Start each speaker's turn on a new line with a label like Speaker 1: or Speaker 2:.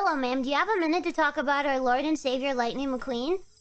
Speaker 1: Hello, ma'am. Do you have a minute to talk about our Lord and Savior, Lightning McQueen?